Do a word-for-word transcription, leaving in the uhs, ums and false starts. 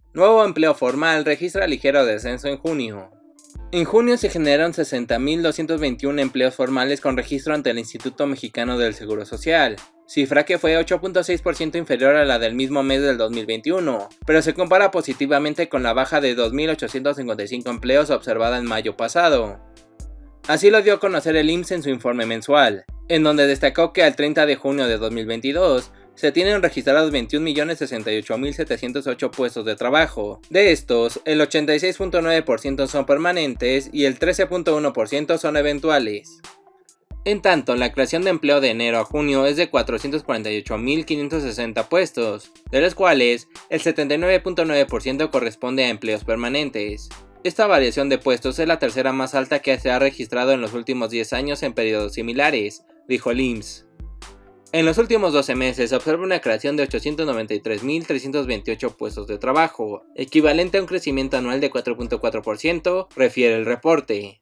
Nuevo empleo formal registra ligero descenso en junio. En junio se generaron sesenta mil doscientos veintiuno empleos formales con registro ante el Instituto Mexicano del Seguro Social, cifra que fue ocho punto seis por ciento inferior a la del mismo mes del dos mil veintiuno, pero se compara positivamente con la baja de dos mil ochocientos cincuenta y cinco empleos observada en mayo pasado. Así lo dio a conocer el I M S S en su informe mensual, en donde destacó que al treinta de junio de dos mil veintidós se tienen registrados veintiún millones sesenta y ocho mil setecientos ocho puestos de trabajo. De estos, el ochenta y seis punto nueve por ciento son permanentes y el trece punto uno por ciento son eventuales. En tanto, la creación de empleo de enero a junio es de cuatrocientos cuarenta y ocho mil quinientos sesenta puestos, de los cuales el setenta y nueve punto nueve por ciento corresponde a empleos permanentes. Esta variación de puestos es la tercera más alta que se ha registrado en los últimos diez años en periodos similares, dijo el I M S S. En los últimos doce meses se observa una creación de ochocientos noventa y tres mil trescientos veintiocho puestos de trabajo, equivalente a un crecimiento anual de cuatro punto cuatro por ciento, refiere el reporte.